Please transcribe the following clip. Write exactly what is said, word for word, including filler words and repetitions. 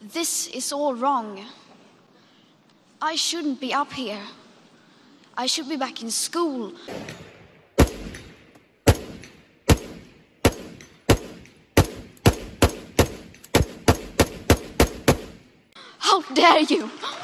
This is all wrong. I shouldn't be up here. I should be back in school. How dare you!